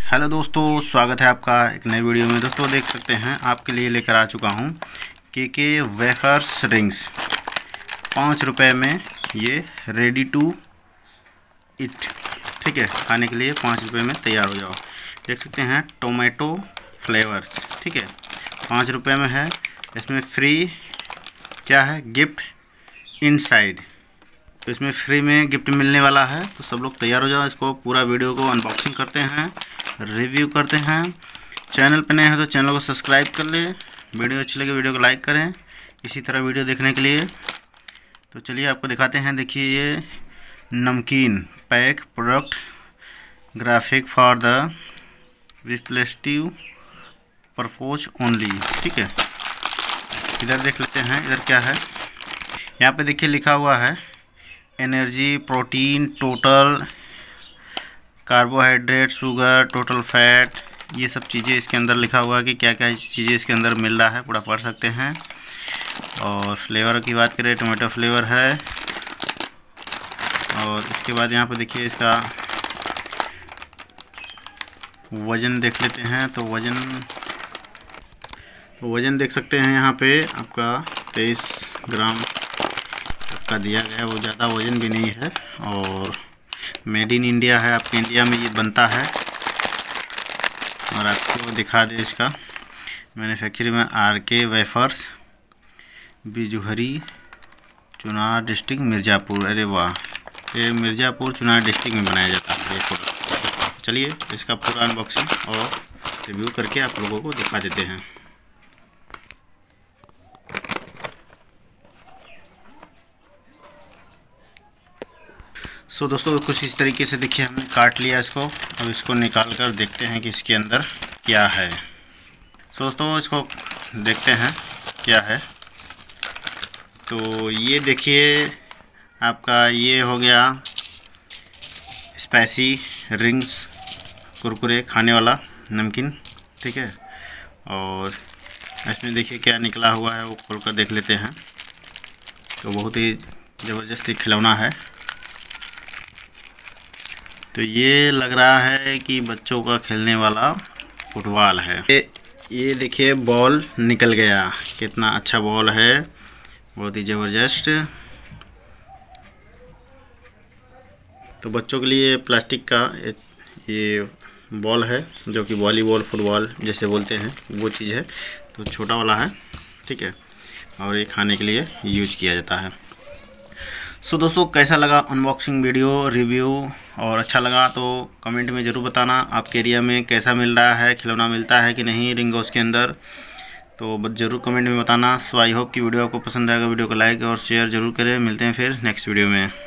Hello दोस्तों, स्वागत है आपका एक नई वीडियो में। दोस्तों देख सकते हैं आपके लिए लेकर आ चुका हूं के वेफर्स रिंग्स 5 रुपये में। ये रेडी टू ईट, ठीक है, खाने के लिए 5 रुपये में तैयार हो जाओ। देख सकते हैं टोमेटो फ्लेवर्स, ठीक है, 5 रुपये में है। इसमें फ्री क्या है, गिफ्ट इनसाइड, तो इसमें फ्री में गिफ्ट मिलने वाला है। तो सब लोग तैयार हो जाओ, इसको पूरा वीडियो को अनबॉक्सिंग करते हैं, रिव्यू करते हैं। चैनल पे नए हैं तो चैनल को सब्सक्राइब कर ले, वीडियो अच्छी लगे वीडियो को लाइक करें इसी तरह वीडियो देखने के लिए। तो चलिए आपको दिखाते हैं। देखिए ये नमकीन pack product graphic for the reflective purpose only, ठीक है। इधर देख लेते हैं, इधर क्या है। यहाँ पे देखिए लिखा हुआ है energy, protein, total carbohydrate, sugar, total fat, ये सब चीज़ें इसके अंदर लिखा हुआ है कि क्या क्या चीज़ें इसके अंदर मिल रहा है, पूरा पढ़ सकते हैं। और फ्लेवर की बात करें, टोमेटो फ्लेवर है। और इसके बाद यहाँ पर देखिए इसका वज़न देख लेते हैं। तो वज़न देख सकते हैं यहाँ पे आपका 23 ग्राम का दिया गया, वो ज़्यादा वज़न भी नहीं है। और मेड इन इंडिया है, आपके इंडिया में ये बनता है। और आपको दिखा दे इसका मैन्युफैक्चरिंग में RK wafers, Bijuhari, Chunar district, Mirzapur. अरे वाह, ये मिर्ज़ापुर चुनार डिस्ट्रिक्ट में बनाया जाता है ये प्रोडक्ट। चलिए इसका पूरा अनबॉक्सिंग और रिव्यू करके आप लोगों को दिखा देते हैं। सो दोस्तों कुछ इस तरीके से देखिए हमने काट लिया इसको। अब इसको निकाल कर देखते हैं कि इसके अंदर क्या है। सो दोस्तों इसको देखते हैं क्या है। तो ये देखिए आपका ये हो गया स्पाइसी रिंग्स, कुरकुरे खाने वाला नमकीन, ठीक है। और इसमें देखिए क्या निकला हुआ है, वो खोल कर देख लेते हैं। तो बहुत ही ज़बरदस्त खिलौना है। तो ये लग रहा है कि बच्चों का खेलने वाला फुटबॉल है। ये देखिए बॉल निकल गया, कितना अच्छा बॉल है, बहुत ही ज़बरदस्त। तो बच्चों के लिए प्लास्टिक का ये बॉल है, जो कि वॉलीबॉल फुटबॉल जैसे बोलते हैं वो चीज़ है। तो छोटा वाला है, ठीक है। और ये खाने के लिए यूज किया जाता है। सो दोस्तों कैसा लगा अनबॉक्सिंग वीडियो रिव्यू, और अच्छा लगा तो कमेंट में ज़रूर बताना आपके एरिया में कैसा मिल रहा है, खिलौना मिलता है कि नहीं रिंगोस के अंदर। तो ज़रूर कमेंट में बताना। सो आई होप कि वीडियो आपको पसंद आएगा। वीडियो को लाइक और शेयर ज़रूर करें। मिलते हैं फिर नेक्स्ट वीडियो में।